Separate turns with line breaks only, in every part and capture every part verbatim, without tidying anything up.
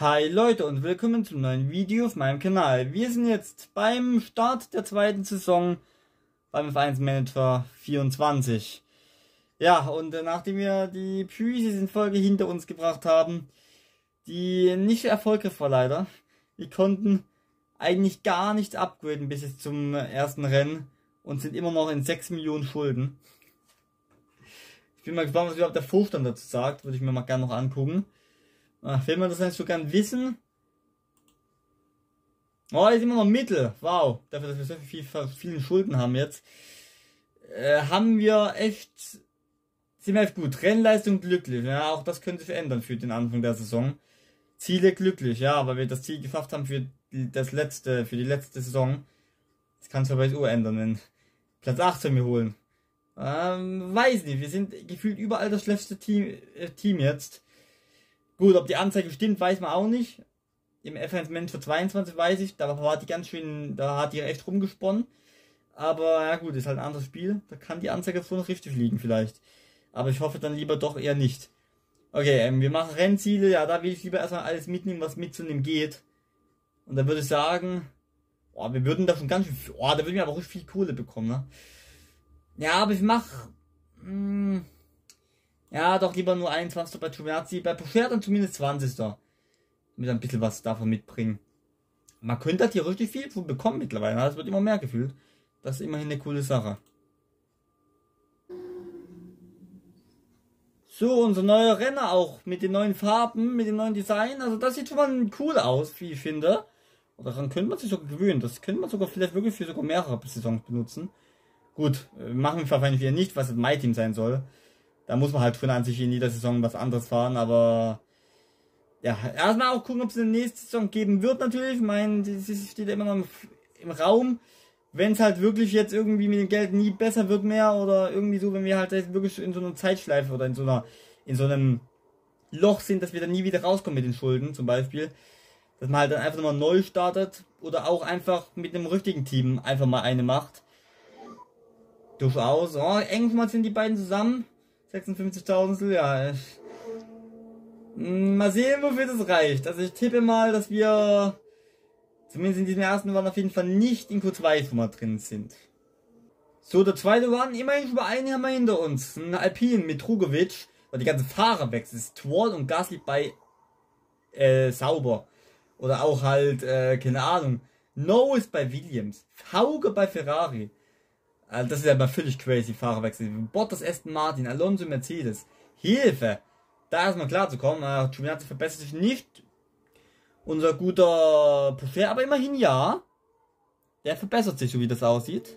Hi Leute und willkommen zum neuen Video auf meinem Kanal. Wir sind jetzt beim Start der zweiten Saison beim F eins Manager vierundzwanzig. Ja, und äh, nachdem wir die Pre-Season-Folge hinter uns gebracht haben, die nicht erfolgreich war leider, wir konnten eigentlich gar nichts upgraden bis jetzt zum ersten Rennen und sind immer noch in sechs Millionen Schulden. Ich bin mal gespannt, was überhaupt der Vorstand dazu sagt, würde ich mir mal gerne noch angucken. Ach, will man das nicht so gern wissen? Oh, ist immer noch Mittel. Wow. Dafür, dass wir so viel, viele Schulden haben jetzt. Äh, haben wir echt... Sind wir echt gut. Rennleistung glücklich. Ja, auch das könnte sich ändern für den Anfang der Saison. Ziele glücklich. Ja, weil wir das Ziel geschafft haben für das letzte, für die letzte Saison. Das kann sich aber jetzt auch ändern, wenn Platz achtzehn wir holen. Ähm, weiß nicht. Wir sind gefühlt überall das schlechteste Team, äh, Team jetzt. Gut, ob die Anzeige stimmt, weiß man auch nicht. Im F eins Manager zweiundzwanzig weiß ich, da war die ganz schön, da hat die echt rumgesponnen. Aber ja gut, ist halt ein anderes Spiel, da kann die Anzeige so noch richtig liegen vielleicht. Aber ich hoffe dann lieber doch eher nicht. Okay, ähm, wir machen Rennziele, ja, da will ich lieber erstmal alles mitnehmen, was mitzunehmen geht. Und da würde ich sagen, oh, wir würden da schon ganz schön, oh, da würden wir aber auch viel Kohle bekommen, ne? Ja, aber ich mach, mh, ja, doch lieber nur einundzwanzig bei Giovinazzi, bei Pocher dann zumindest zwanzig. Mit ein bisschen was davon mitbringen. Man könnte halt hier richtig viel von bekommen mittlerweile. Das wird immer mehr gefühlt. Das ist immerhin eine coole Sache. So, unser neuer Renner auch. Mit den neuen Farben, mit dem neuen Design. Also das sieht schon mal cool aus, wie ich finde. Und daran könnte man sich sogar gewöhnen. Das könnte man sogar vielleicht wirklich für sogar mehrere Saisons benutzen. Gut, machen wir wahrscheinlich wieder nicht, was das My Team sein soll. Da muss man halt schon an sich in jeder Saison was anderes fahren, aber ja, erstmal auch gucken, ob es eine nächste Saison geben wird natürlich. Ich meine, das steht immer noch im, im Raum. Wenn es halt wirklich jetzt irgendwie mit dem Geld nie besser wird mehr oder irgendwie so, wenn wir halt jetzt wirklich in so einer Zeitschleife oder in so einer, in so einem Loch sind, dass wir dann nie wieder rauskommen mit den Schulden zum Beispiel, dass man halt dann einfach nochmal neu startet oder auch einfach mit einem richtigen Team einfach mal eine macht. Durchaus. Oh, eng sind die beiden zusammen. sechsundfünfzigtausend, ja. Mal sehen, wofür das reicht. Also ich tippe mal, dass wir zumindest in diesem ersten Run auf jeden Fall nicht in Q zwei schon mal drin sind. So, der zweite Run, immerhin schon mal einen haben wir hinter uns. Ein Alpine mit Drugovic. Und die ganzen Fahrer wechseln. Stroll und Gasly bei äh, Sauber. Oder auch halt, äh, keine Ahnung. Norris bei Williams. Hauge bei Ferrari. Also das ist ja mal völlig crazy, Fahrerwechsel. Bottas, Aston Martin, Alonso, Mercedes. Hilfe! Da erstmal klar zu kommen. Äh, Giovinazzi verbessert sich nicht. Unser guter Pocher, aber immerhin ja. Der verbessert sich, so wie das aussieht.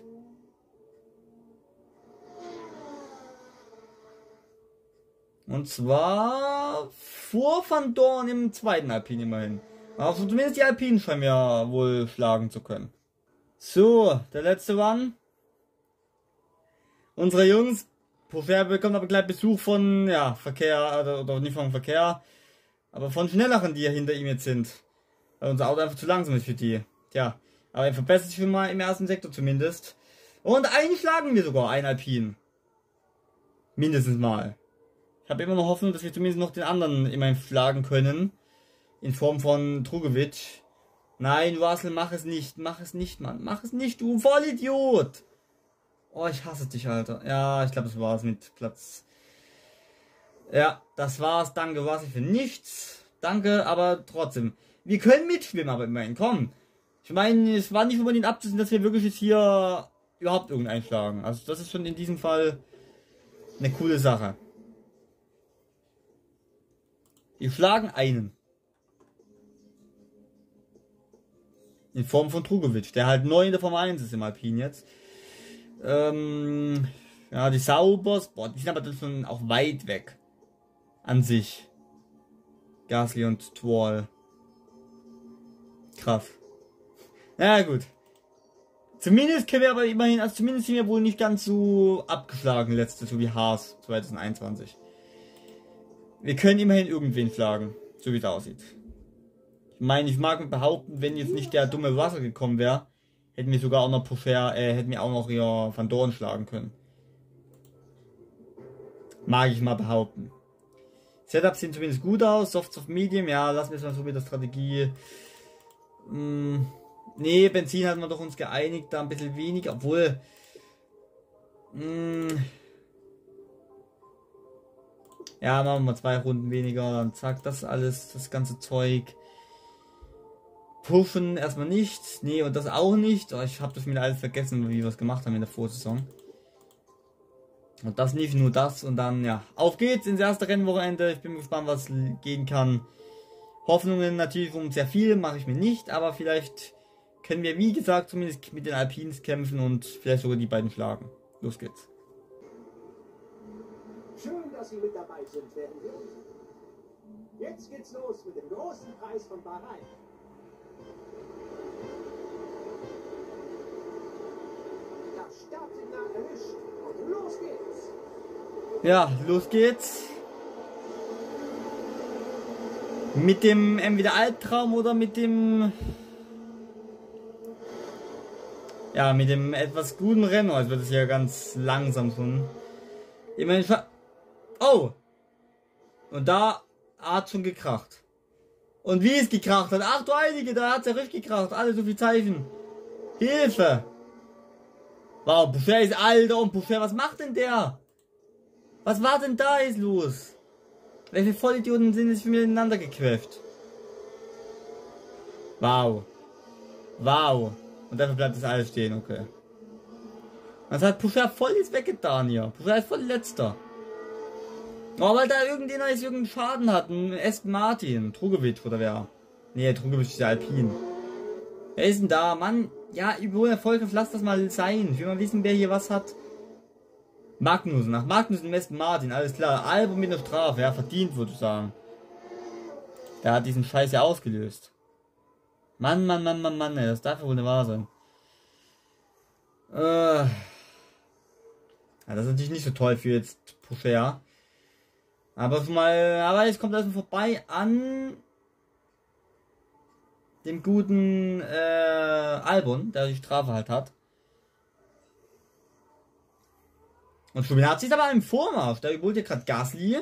Und zwar vor Van Dorn im zweiten Alpine immerhin. Also zumindest die Alpinen scheinen ja wohl schlagen zu können. So, der letzte One. Unsere Jungs, Pocher bekommt aber gleich Besuch von, ja, Verkehr, oder, oder nicht vom Verkehr, aber von Schnelleren, die ja hinter ihm jetzt sind. Weil unser Auto einfach zu langsam ist für die. Tja, aber er verbessert sich schon mal im ersten Sektor zumindest. Und einen schlagen wir sogar, ein Alpin. Mindestens mal. Ich habe immer noch Hoffnung, dass wir zumindest noch den anderen immerhin schlagen können. In Form von Drugovic. Nein, Russell, mach es nicht, mach es nicht, Mann, mach es nicht, du Vollidiot! Oh, ich hasse dich, Alter. Ja, ich glaube, das war's mit Platz. Ja, das war's. Danke, war's für nichts. Danke, aber trotzdem. Wir können mitschwimmen, aber immerhin. Komm. Ich meine, es war nicht unbedingt abzusehen, dass wir wirklich jetzt hier überhaupt irgendeinen schlagen. Also, das ist schon in diesem Fall eine coole Sache. Wir schlagen einen. In Form von Drugovic, der halt neu in der Formel eins ist im Alpine jetzt. Ähm, ja, die Saubers, boah, die sind aber dann schon auch weit weg. An sich. Gasly und Stroll. Krass. Na ja, gut. Zumindest können wir aber immerhin, also zumindest sind wir wohl nicht ganz so abgeschlagen letztes, so wie Haas zwanzig einundzwanzig. Wir können immerhin irgendwen schlagen, so wie es aussieht. Ich meine, ich mag behaupten, wenn jetzt nicht der dumme Wasser gekommen wäre, hätten wir sogar auch noch Pocher, äh, hätten wir auch noch ja Van Dorn schlagen können. Mag ich mal behaupten. Setups sehen zumindest gut aus. Softs auf Medium, ja, lassen wir es mal so mit der Strategie. Hm, nee, Benzin hatten wir doch uns geeinigt, da ein bisschen weniger, obwohl. Hm, ja, machen wir mal zwei Runden weniger, dann zack, das alles, das ganze Zeug. Pushen erstmal nicht. Nee, und das auch nicht. Oh, ich habe das wieder alles vergessen, wie wir es gemacht haben in der Vorsaison. Und das nicht nur das. Und dann, ja, auf geht's ins erste Rennwochenende. Ich bin gespannt, was gehen kann. Hoffnungen natürlich um sehr viel, mache ich mir nicht. Aber vielleicht können wir, wie gesagt, zumindest mit den Alpines kämpfen und vielleicht sogar die beiden schlagen. Los geht's.
Schön, dass Sie mit dabei sind, während wir uns. Jetzt geht's los mit dem großen Preis von Bahrain. Das Startsignal erwischt und los geht's.
Ja, los geht's. Mit dem entweder Albtraum oder mit dem... Ja, mit dem etwas guten Rennen. Also wird es ja ganz langsam schon. Immerhin ver... Oh! Und da hat schon gekracht. Und wie es gekracht hat. Ach du Heilige, da hat es ja richtig gekracht. Alle so viel Zeichen. Hilfe! Wow, Boucher ist alter und Boucher, was macht denn der? Was war denn da ist los? Welche Vollidioten sind jetzt miteinander gequäft? Wow. Wow. Und dafür bleibt das alles stehen, okay. Das hat Boucher voll jetzt weggetan hier. Boucher ist voll letzter. Oh, weil da irgendjemand jetzt irgendeinen Schaden hat. Ein Aston Martin. Drugovic oder wer? Nee, Drugovic ist der Alpin. Wer ist denn da? Mann, ja, über Erfolg, lass das mal sein. Ich will mal wissen, wer hier was hat. Magnussen, nach Magnussen, Aston Martin, alles klar. Album mit einer Strafe, ja, verdient, würde ich sagen. Der hat diesen Scheiß ja ausgelöst. Mann, Mann, Mann, Mann, Mann, ey, das darf ja wohl nicht wahr sein. Äh. Ja, das ist natürlich nicht so toll für jetzt Boucher. Aber schon mal, aber jetzt kommt also vorbei an dem guten äh, Albon, der die Strafe halt hat. Und Giovinazzi ist aber im Vormarsch. Da überholt ja gerade Gasly.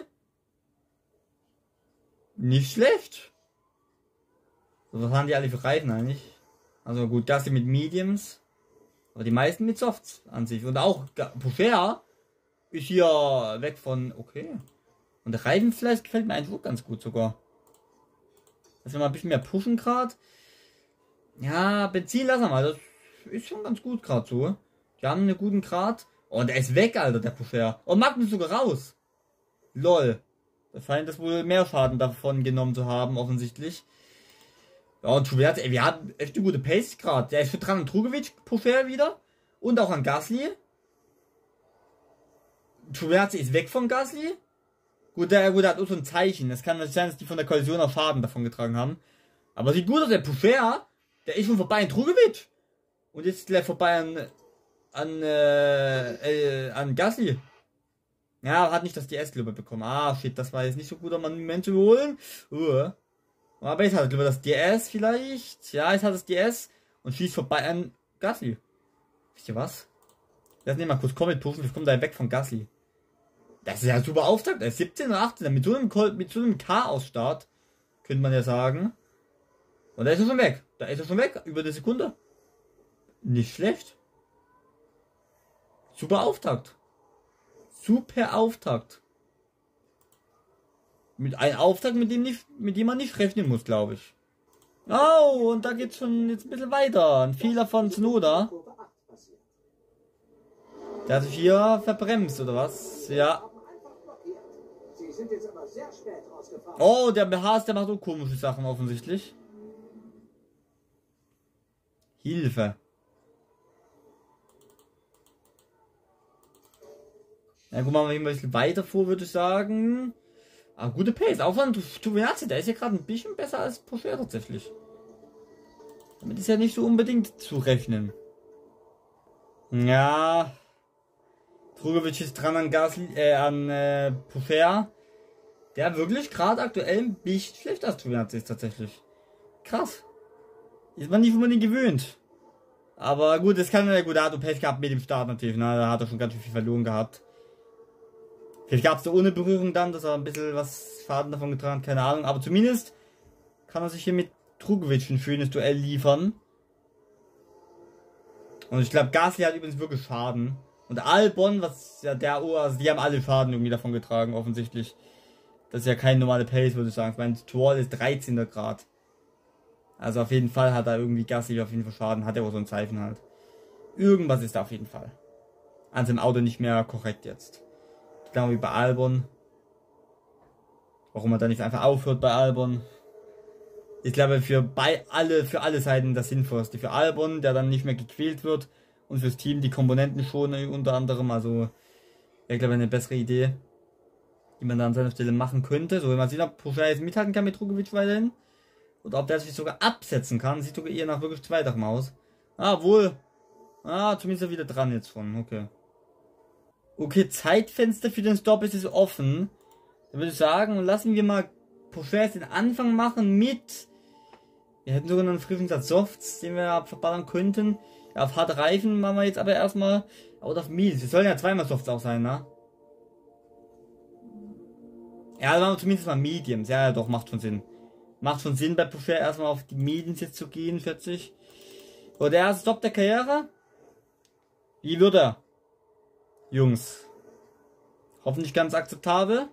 Nicht schlecht. So, was haben die alle für Reifen eigentlich? Also gut, Gasly mit Mediums. Aber die meisten mit Softs an sich. Und auch Boucher ist hier weg von... Okay. Und der Reifenfleisch gefällt mir eigentlich auch ganz gut sogar. Dass wir mal ein bisschen mehr pushen gerade. Ja, Benzin lassen wir mal. Das ist schon ganz gut gerade so. Die haben einen guten Grad. Oh, und er ist weg, Alter, der Boucher. Oh, Magnus sogar raus. Lol. Da scheint das wohl mehr Schaden davon genommen zu haben, offensichtlich. Ja, und Giovinazzi, ey, wir haben echt eine gute Pace gerade. Der ist für dran an Drugovic, Boucher wieder. Und auch an Gasly. Giovinazzi ist weg von Gasly. Gut, der, gut, der hat auch so ein Zeichen. Es kann sein, dass die von der Kollision auch Schaden davon getragen haben. Aber sieht gut aus, der Boucher, der ist schon vorbei an Drugovic. Und jetzt gleich vorbei an, an, äh, äh, an Gasly. Ja, hat nicht das D S, glaube ich, bekommen. Ah, shit, das war jetzt nicht so gut, um einen Moment zu überholen. Uh. Aber jetzt hat er, glaube ich, das D S vielleicht. Ja, jetzt hat das D S und schießt vorbei an Gasly. Wisst ihr was? Lass nicht mal kurz Comet pushen, wir kommen da weg von Gasly. Das ist ja super Auftakt. Er ist siebzehn oder achtzehn. Mit so einem, mit so einem Chaos-Start, könnte man ja sagen. Und da ist er schon weg. Da ist er schon weg. Über eine Sekunde. Nicht schlecht. Super Auftakt. Super Auftakt. Mit einem Auftakt, mit dem, nicht, mit dem man nicht rechnen muss, glaube ich. Oh, und da geht's schon jetzt ein bisschen weiter. Ein Fehler von Tsunoda. Der hat sich hier verbremst, oder was? Ja. Oh, der Haas, der macht so komische Sachen offensichtlich. Hilfe. Ja, guck mal, ein bisschen weiter vor, würde ich sagen. Aber gute Pace. Auch von Giovinazzi, der ist ja gerade ein bisschen besser als Boucher tatsächlich. Damit ist ja nicht so unbedingt zu rechnen. Ja. Drugovic ist dran an Gasly, äh, an äh, Boucher. Der wirklich gerade aktuell ein bisschen schlechter als Giovinazzi ist tatsächlich. Krass. Ist man nicht unbedingt gewöhnt. Aber gut, das kann ja gut, er hat Pech gehabt mit dem Start natürlich, ne? Da hat er schon ganz viel verloren gehabt. Vielleicht gab es da ohne Berührung dann, dass er ein bisschen was Faden davon getragen hat, keine Ahnung. Aber zumindest kann er sich hier mit Drugovic ein schönes Duell liefern. Und ich glaube, Gasly hat übrigens wirklich Schaden. Und Albon, was ja der Ohr, also die haben alle Schaden irgendwie davon getragen, offensichtlich. Das ist ja keine normale Pace, würde ich sagen. Ich meine, Stroll ist dreizehnter Grad. Also auf jeden Fall hat er irgendwie Gasly auf jeden Fall Schaden, hat er auch so ein Zeichen halt. Irgendwas ist da auf jeden Fall an seinem Auto nicht mehr korrekt jetzt. Genau wie bei Albon. Warum er da nicht einfach aufhört bei Albon. Ich glaube, für bei alle, für alle Seiten das Sinnvollste. Für Albon, der dann nicht mehr gequält wird. Und fürs Team die Komponenten schon unter anderem. Also, wäre, glaube ich, eine bessere Idee, die man da an seiner Stelle machen könnte. So, wenn man sieht, ob Porsche jetzt mithalten kann mit Drugovic weiterhin. Oder ob der sich sogar absetzen kann. Sieht sogar eher nach wirklich zweiterem aus. Ah, wohl. Ah, zumindest wieder dran jetzt schon. Okay. Okay, Zeitfenster für den Stop ist es offen. Dann würde ich sagen, lassen wir mal Porsche den Anfang machen mit. Wir hätten sogar noch einen frischen Satz Softs, den wir verballern könnten. Ja, auf harte Reifen machen wir jetzt aber erstmal. Oder auf Mediums. Es sollen ja zweimal Softs auch sein, ne? Ja, dann machen wir zumindest mal Mediums. Ja, ja, doch, macht schon Sinn. Macht schon Sinn bei Porsche erstmal auf die Mediums jetzt zu gehen, vierzig. So, der erste Stop der Karriere. Wie wird er? Jungs. Hoffentlich ganz akzeptabel.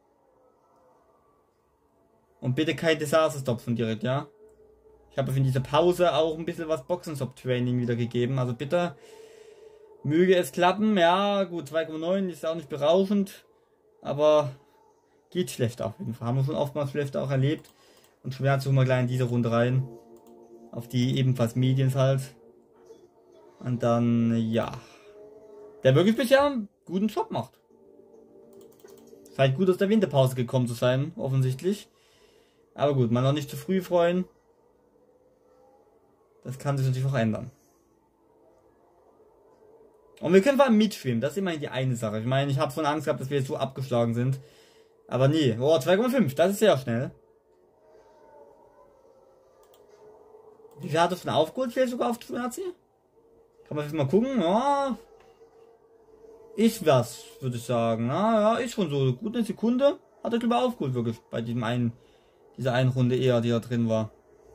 Und bitte kein Disaster-Stop von direkt, ja? Ich habe in dieser Pause auch ein bisschen was Boxenstop-Training wieder gegeben. Also bitte, möge es klappen. Ja, gut, zwei Komma neun ist auch nicht berauschend. Aber geht schlechter auf jeden Fall. Haben wir schon oftmals schlechter auch erlebt. Und schon suchen wir gleich in diese Runde rein. Auf die ebenfalls Mediens halt. Und dann, ja. Der wirklich bisher einen guten Job macht. Scheint gut aus der Winterpause gekommen zu sein, offensichtlich. Aber gut, man noch nicht zu früh freuen. Das kann sich natürlich auch ändern. Und wir können vor allem mitschwimmen. Das ist immerhin die eine Sache. Ich meine, ich habe schon Angst gehabt, dass wir jetzt so abgeschlagen sind. Aber nee. Oh, zwei Komma fünf. Das ist sehr schnell. Wie viel hat das denn aufgeholt? Vielleicht sogar auf Nazi? Kann man jetzt mal gucken. Ja. Ist was, würde ich sagen. Na, ja, ist schon so. Gut eine Sekunde hat er glaube ich aufgeholt, wirklich. Bei diesem einen, dieser einen Runde eher, die da drin war.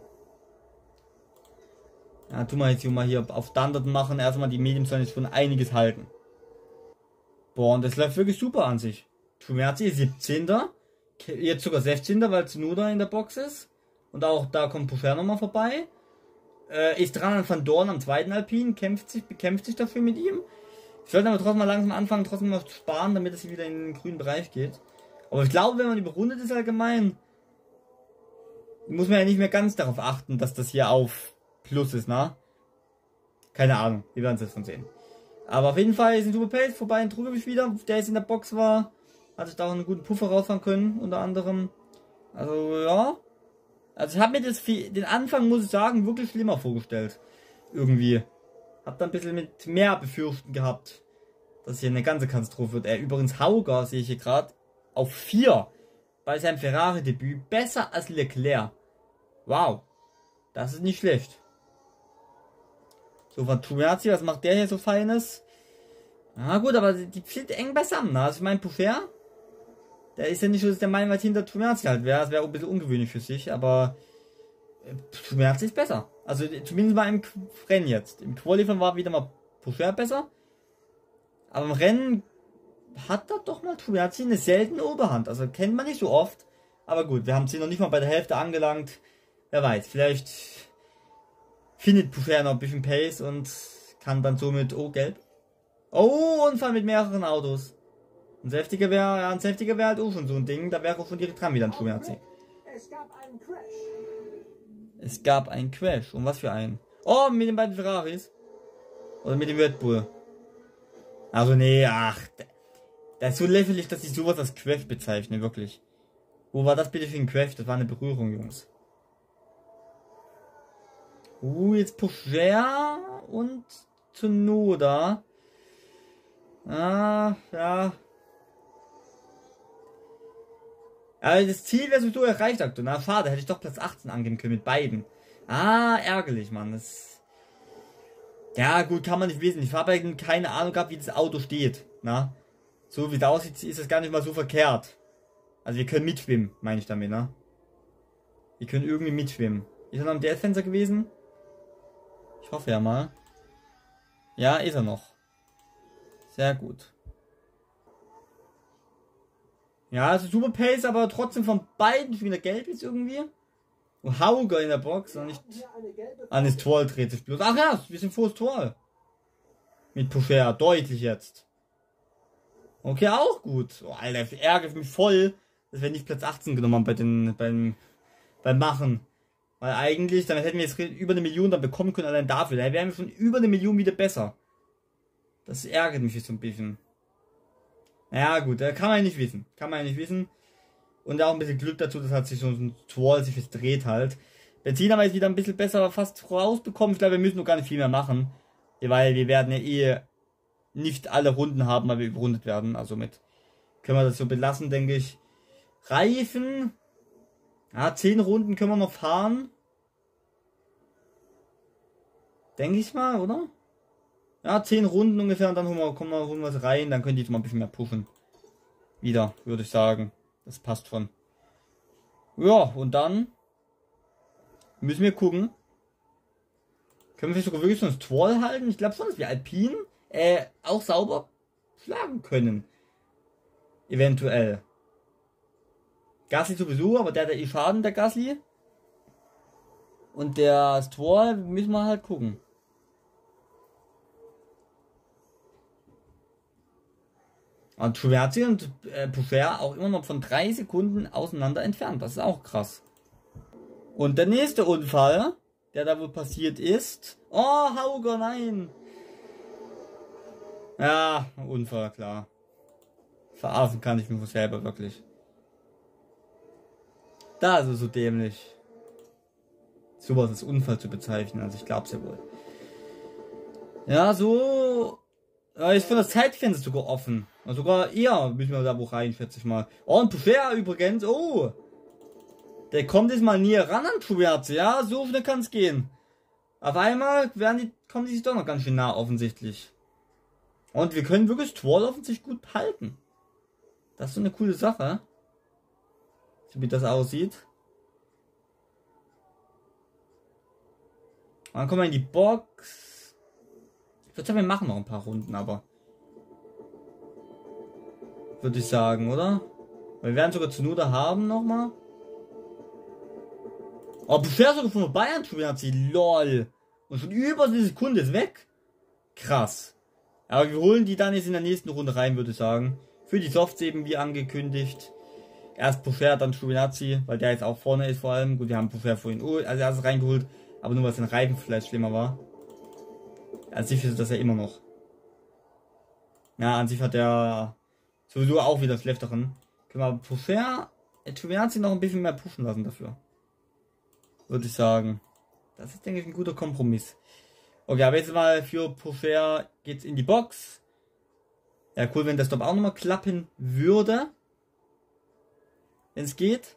Ja, tun wir jetzt hier mal hier auf Standard machen. Erstmal die Mediums sollen jetzt schon einiges halten. Boah, und das läuft wirklich super an sich. Tomerzi siebzehnter Jetzt sogar sechzehnter weil Tsunoda in der Box ist. Und auch da kommt Pocher nochmal vorbei. Äh, ist dran an Van Dorn am zweiten Alpin. Kämpft sich, bekämpft sich dafür mit ihm. Ich sollte aber trotzdem mal langsam anfangen, trotzdem mal zu sparen, damit es wieder in den grünen Bereich geht. Aber ich glaube, wenn man überrundet ist allgemein, muss man ja nicht mehr ganz darauf achten, dass das hier auf Plus ist, na? Keine Ahnung, wir werden es jetzt schon sehen. Aber auf jeden Fall ist ein Super Pace vorbei in Drugovic wieder, der jetzt in der Box war. Hat sich da auch einen guten Puffer rausfahren können, unter anderem. Also, ja. Also ich habe mir das viel, den Anfang, muss ich sagen, wirklich schlimmer vorgestellt. Irgendwie. Hab da ein bisschen mit mehr Befürchten gehabt, dass hier eine ganze Katastrophe wird. Er übrigens Hauger, sehe ich hier gerade, auf vier bei seinem Ferrari-Debüt. Besser als Leclerc. Wow. Das ist nicht schlecht. So, von Tomerzi, was macht der hier so Feines? Na gut, aber die sind eng beisammen. Also ich meine, Pocher, der ist ja nicht so, dass der meilenweit hinter Tomerzi halt wäre. Das wäre auch ein bisschen ungewöhnlich für sich, aber Tomerzi ist besser. Also zumindest mal im Rennen jetzt. Im Qualifying war wieder mal Pocher besser. Aber im Rennen hat er doch mal Tomerzi eine seltene Oberhand. Also kennt man nicht so oft. Aber gut, wir haben sie noch nicht mal bei der Hälfte angelangt. Wer weiß, vielleicht findet Pocher noch ein bisschen Pace und kann dann somit, oh, gelb. Oh, Unfall mit mehreren Autos. Ein Safetiger wäre, ja, ein Safetiger wäre halt auch schon so ein Ding, da wäre auch schon direkt dran wieder ein Tomerzi.
Es gab einen Crash.
Es gab einen Crash. Und was für einen? Oh, mit den beiden Ferraris. Oder mit dem Red Bull. Also nee, ach. Das ist so lächerlich, dass ich sowas als Crash bezeichne, wirklich. Wo war das bitte für ein Crash? Das war eine Berührung, Jungs. Uh, jetzt Pocher und Tsunoda. Ah, ja. Aber das Ziel wäre sowieso erreicht aktuell. Na, schade, hätte ich doch Platz achtzehn angeben können mit beiden. Ah, ärgerlich, Mann. Das ja, gut, kann man nicht wissen. Ich habe keine Ahnung gehabt, wie das Auto steht. Na? So wie es aussieht, ist es gar nicht mal so verkehrt. Also wir können mitschwimmen, meine ich damit, ne? Wir können irgendwie mitschwimmen. Ist er noch im D S-Fenster gewesen? Ich hoffe ja mal. Ja, ist er noch. Sehr gut. Ja, also super Pace, aber trotzdem von beiden schon wieder gelb ist irgendwie. Und Hauger in der Box, und nicht an das Tor dreht sich bloß. Ach ja, wir sind vor das Tor. Mit Pusher, deutlich jetzt. Okay, auch gut. Oh, Alter, ärgert mich voll, dass wir nicht Platz achtzehn genommen haben bei den, beim, beim Machen. Weil eigentlich, damit hätten wir jetzt über eine Million dann bekommen können, allein dafür. Da wären wir schon über eine Million wieder besser. Das ärgert mich jetzt so ein bisschen. Naja, gut, da kann man ja nicht wissen. Kann man ja nicht wissen. Und auch ein bisschen Glück dazu, das hat sich so ein Tor sich jetzt dreht halt. Benzin haben wir jetzt wieder ein bisschen besser fast rausbekommen. Ich glaube, wir müssen noch gar nicht viel mehr machen. Weil wir werden ja eh nicht alle Runden haben, weil wir überrundet werden. Also mit können wir das so belassen, denke ich. Reifen. Ja, zehn Runden können wir noch fahren. Denke ich mal, oder? Ja, zehn Runden ungefähr und dann holen wir, kommen wir, holen wir es rein. Dann können die jetzt mal ein bisschen mehr pushen. Wieder, würde ich sagen. Das passt schon. Ja, und dann müssen wir gucken. Können wir sogar wirklich so ein Tor halten? Ich glaube schon, dass wir Alpine äh, auch sauber schlagen können. Eventuell. Gasly sowieso, aber der hat ja eh Schaden, der Gasly. Und der Tor müssen wir halt gucken. Und Giovinazzi und äh, Poucher auch immer noch von drei Sekunden auseinander entfernt. Das ist auch krass. Und der nächste Unfall, der da wohl passiert ist. Oh, Hauger, nein! Ja, Unfall, klar. Verarschen kann ich mich selber wirklich. Da ist es so dämlich. Sowas als Unfall zu bezeichnen, also ich glaub's ja wohl. Ja, so. Ja, ich finde das Zeitfenster sogar offen. Also sogar eher müssen wir da wo rein, schätze ich mal. Oh, und Poucher übrigens, oh! Der kommt jetzt mal näher ran an Giovinazzi, ja, so schnell kann es gehen. Auf einmal werden die, kommen die sich doch noch ganz schön nah, offensichtlich. Und wir können wirklich das Tor offensichtlich gut halten. Das ist so eine coole Sache. So wie das aussieht. Und dann kommen wir in die Box. Ich würde sagen, wir machen noch ein paar Runden, aber. Würde ich sagen, oder? Wir werden sogar Tsunoda haben nochmal. Oh, Poucher sogar von vorbei an Giovinazzi. LOL. Und schon über eine Sekunde ist weg. Krass. Aber wir holen die dann jetzt in der nächsten Runde rein, würde ich sagen. Für die Softs eben wie angekündigt. Erst Poucher, dann Giovinazzi, weil der jetzt auch vorne ist vor allem. Gut, wir haben Poucher vorhin als erstes reingeholt. Aber nur weil sein Reifen vielleicht schlimmer war. An sich ist das ja immer noch. Ja, an sich hat er sowieso auch wieder schlechteren. Können wir Poucher, Giovinazzi noch ein bisschen mehr pushen lassen dafür. Würde ich sagen. Das ist, denke ich, ein guter Kompromiss. Okay, aber jetzt mal für Poucher geht's in die Box. Ja, cool, wenn das Stop auch nochmal klappen würde. Wenn es geht.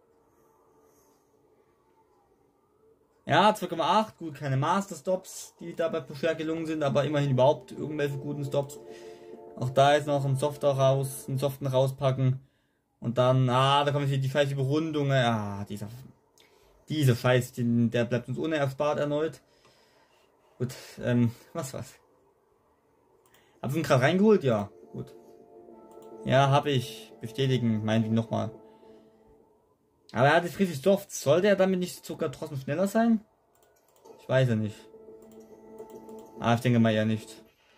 Ja, zwei Komma acht, gut, keine Master-Stops, die da bei Poucher gelungen sind, aber immerhin überhaupt irgendwelche guten Stops. Auch da ist noch ein Softer raus, einen Soften rauspacken. Und dann, ah, da kommen hier die falsche Überrundung. Ah, dieser, dieser Scheiß, den, der bleibt uns unerspart erneut. Gut, ähm, was, was? Hab's ihn gerade reingeholt? Ja, gut. Ja, habe ich. Bestätigen, meinen wir nochmal. Aber er hat jetzt richtig Soft. Sollte er damit nicht sogar trotzdem schneller sein? Ich weiß ja nicht. Ah, ich denke mal ja nicht.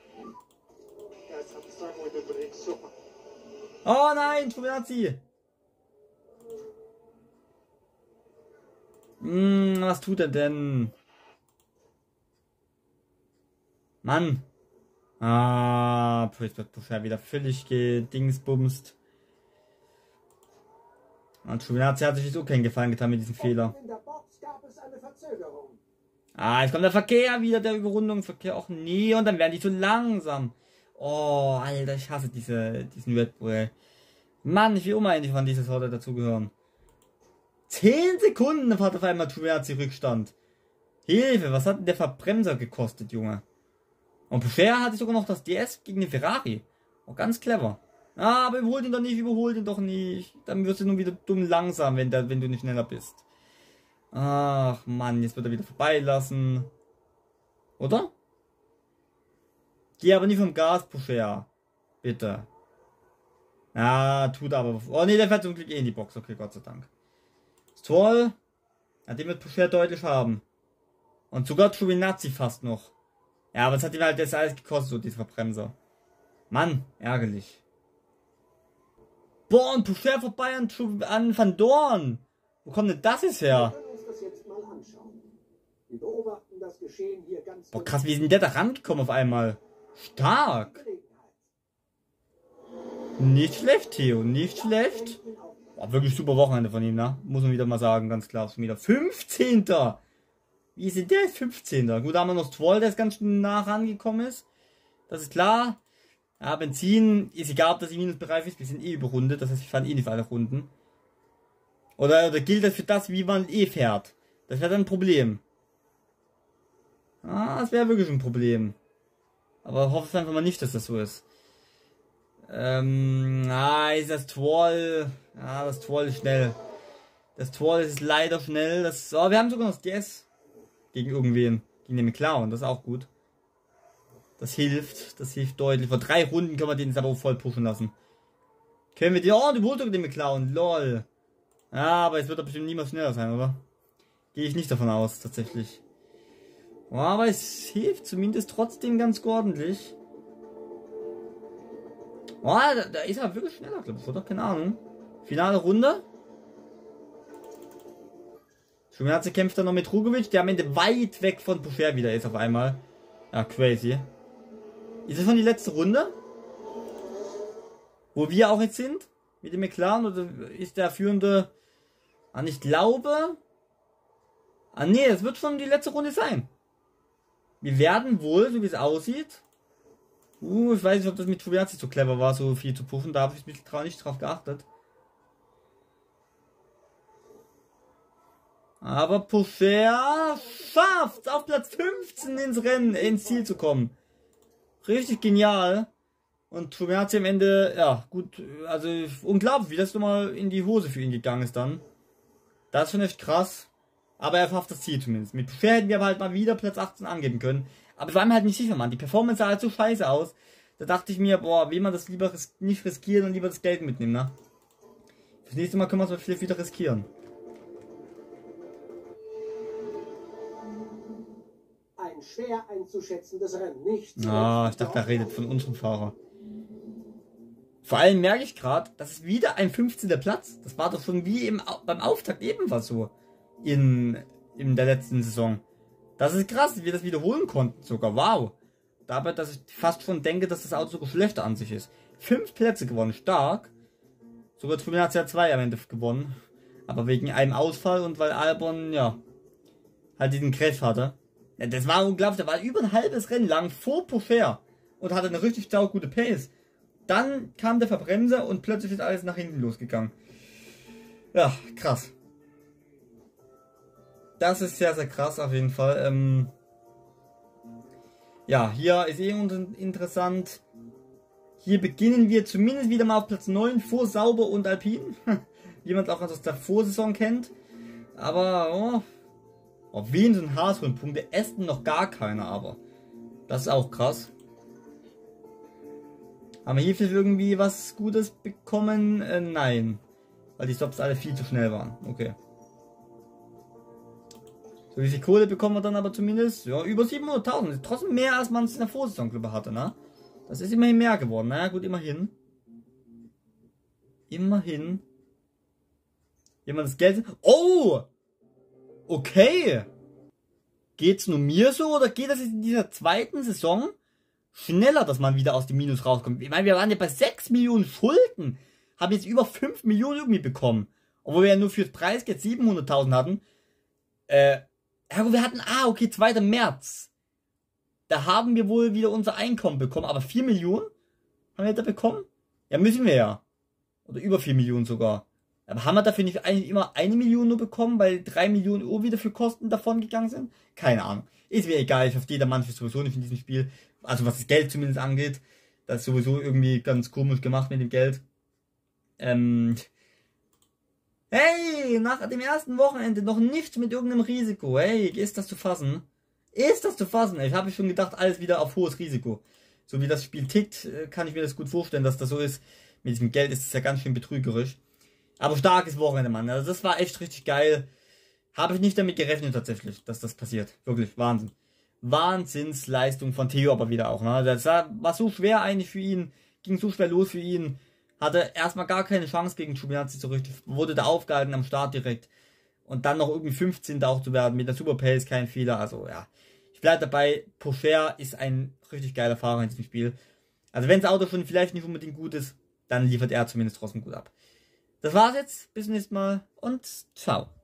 Oh nein, Giovinazzi! Hm, was tut er denn? Mann! Ah, jetzt wird Poucher wieder völlig gedingsbumst. Und Giovinazzi hat sich jetzt auch keinen Gefallen getan mit diesem Fehler.
In der Box gab es eine Verzögerung.
Ah, jetzt kommt der Verkehr wieder, der Überrundungsverkehr. Och nee, und dann werden die so langsam. Oh, Alter, ich hasse diese, diesen Red Bull. Mann, ich will immer endlich von dieser Sorte dazugehören. Zehn Sekunden hat auf einmal Giovinazzi Rückstand. Hilfe, was hat denn der Verbremser gekostet, Junge? Und Poucher hatte sogar noch das D S gegen den Ferrari. Oh, ganz clever. Ah, aber überhol ihn doch nicht, überhol ihn doch nicht. Dann wirst du nur wieder dumm langsam, wenn, der, wenn du nicht schneller bist. Ach Mann, jetzt wird er wieder vorbeilassen. Oder? Geh aber nicht vom Gas, Pusher. Bitte. Ja, tut aber. Oh ne, der fährt zum Glück eh in die Box. Okay, Gott sei Dank. Ist toll. Ja, den wird Pusher deutlich haben. Und sogar Giovinazzi fast noch. Ja, aber es hat ihm halt das alles gekostet, so dieser Verbremser. Mann, ärgerlich. Boah, und Pusher vorbei an, an Van Dorn. Wo kommt denn das jetzt her?
Wir können uns das jetzt mal anschauen. Wir beobachten das Geschehen hier ganz
Boah, krass, wie ist denn der da rangekommen auf einmal? Stark. Nicht schlecht, Theo, nicht schlecht. Boah, wirklich super Wochenende von ihm, ne? Muss man wieder mal sagen, ganz klar. Schon wieder fünfzehnter Wie ist denn der jetzt fünfzehnter Gut, da haben wir noch Stroll, der jetzt ganz nah rangekommen ist. Das ist klar. Ja, Benzin ist egal, ob das im Minusbereich ist. Wir sind eh überrundet, das heißt, wir fahren eh nicht für alle Runden. Oder, oder gilt das für das, wie man eh fährt? Das wäre dann ein Problem. Ah, das wäre wirklich ein Problem. Aber hoffe einfach mal nicht, dass das so ist. Ähm, ah, ist das Twall. Ah, das Twall ist schnell. Das Twall ist leider schnell. Das, oh, wir haben sogar noch das G S. Gegen irgendwen. Gegen den McLaren, das ist auch gut. Das hilft, das hilft deutlich. Vor drei Runden können wir den jetzt aber auch voll pushen lassen. Können wir den, oh, du holst doch den McLaren, lol. Ja, aber es wird doch bestimmt niemals schneller sein, oder? Gehe ich nicht davon aus, tatsächlich. Oh, aber es hilft zumindest trotzdem ganz ordentlich. Oh, da, da ist er wirklich schneller, glaube ich, oder? Keine Ahnung. Finale Runde. Giovinazzi kämpft dann noch mit Drugovic, der am Ende weit weg von Pusher wieder ist auf einmal. Ja, crazy. Ist das schon die letzte Runde? Wo wir auch jetzt sind? Mit dem McLaren? Oder ist der führende... Ah, ich glaube... Ah, nee, es wird schon die letzte Runde sein. Wir werden wohl, so wie es aussieht... Uh, ich weiß nicht, ob das mit Giovinazzi so clever war, so viel zu pushen. Da habe ich mich nicht drauf geachtet. Aber Pusher schafft auf Platz fünfzehn ins Rennen, ins Ziel zu kommen. Richtig genial. Und Giovinazzi am Ende, ja, gut, also unglaublich, wie das nochmal in die Hose für ihn gegangen ist dann. Das ist schon echt krass. Aber er schafft das Ziel zumindest. Mit Pusher hätten wir aber halt mal wieder Platz achtzehn angeben können. Aber ich war mir halt nicht sicher, Mann. Die Performance sah halt so scheiße aus. Da dachte ich mir, boah, will man das lieber ris nicht riskieren und lieber das Geld mitnehmen, ne? Das nächste Mal können wir es vielleicht wieder riskieren.
Ein schwer einzuschätzendes Rennen, nicht?
Ah, ich dachte, er redet von unserem Fahrer. Vor allem merke ich gerade, das ist wieder ein fünfzehnter Platz. Das war doch schon wie im, beim Auftakt ebenfalls so. In, in der letzten Saison. Das ist krass, dass wir das wiederholen konnten sogar. Wow. Dabei, dass ich fast schon denke, dass das Auto sogar schlechter an sich ist. Fünf Plätze gewonnen, stark. Sogar Giovinazzi hat zwei am Ende gewonnen. Aber wegen einem Ausfall und weil Albon, ja, halt diesen Crash hatte. Ja, das war unglaublich, der war über ein halbes Rennen lang vor Pusher und hatte eine richtig gute Pace. Dann kam der Verbremser und plötzlich ist alles nach hinten losgegangen. Ja, krass. Das ist sehr, sehr krass auf jeden Fall. Ähm ja, hier ist eh interessant. Hier beginnen wir zumindest wieder mal auf Platz neun vor Sauber und Alpine. Wie man es auch aus der Vorsaison kennt. Aber, oh, auf wen sind Haas und Punkte? Aston noch gar keiner, aber. Das ist auch krass. Haben wir hier vielleicht irgendwie was Gutes bekommen? Äh, nein. Weil die Stops alle viel zu schnell waren. Okay. So, wie viel Kohle bekommen wir dann aber zumindest? Ja, über siebenhunderttausend. Trotzdem mehr, als man es in der Vorsaison glaube hatte, ne? Das ist immerhin mehr geworden. Na ja, gut, immerhin. Immerhin. Jemand das Geld... Oh! Okay. Geht's nur mir so oder geht das in dieser zweiten Saison schneller, dass man wieder aus dem Minus rauskommt? Ich meine, wir waren ja bei sechs Millionen Schulden. Haben jetzt über fünf Millionen irgendwie bekommen. Obwohl wir ja nur fürs Preisgeld siebenhunderttausend hatten. Äh... Ja, wir hatten, ah, okay, zweiter März. Da haben wir wohl wieder unser Einkommen bekommen, aber vier Millionen haben wir da bekommen? Ja, müssen wir ja. Oder über vier Millionen sogar. Aber haben wir dafür nicht eigentlich immer eine Million nur bekommen, weil drei Millionen Euro wieder für Kosten davon gegangen sind? Keine Ahnung. Ist mir egal, ich verstehe der Mann für sowieso nicht in diesem Spiel. Also was das Geld zumindest angeht. Das ist sowieso irgendwie ganz komisch gemacht mit dem Geld. Ähm, hey, nach dem ersten Wochenende noch nichts mit irgendeinem Risiko. Hey, ist das zu fassen? Ist das zu fassen? Ich habe schon gedacht, alles wieder auf hohes Risiko. So wie das Spiel tickt, kann ich mir das gut vorstellen, dass das so ist. Mit diesem Geld ist es ja ganz schön betrügerisch. Aber starkes Wochenende, Mann. Also das war echt richtig geil. Habe ich nicht damit gerechnet tatsächlich, dass das passiert. Wirklich, Wahnsinn. Wahnsinnsleistung von Theo aber wieder auch. Ne? Das war so schwer eigentlich für ihn. Ging so schwer los für ihn. Hatte erstmal gar keine Chance gegen Giovinazzi so richtig. Wurde da aufgehalten am Start direkt. Und dann noch irgendwie fünfzehnter auch zu werden. Mit der Super Pace kein Fehler. Also ja. Ich bleibe dabei. Pourchaire ist ein richtig geiler Fahrer in diesem Spiel. Also wenn das Auto schon vielleicht nicht unbedingt gut ist, dann liefert er zumindest trotzdem gut ab. Das war's jetzt. Bis zum nächsten Mal und ciao.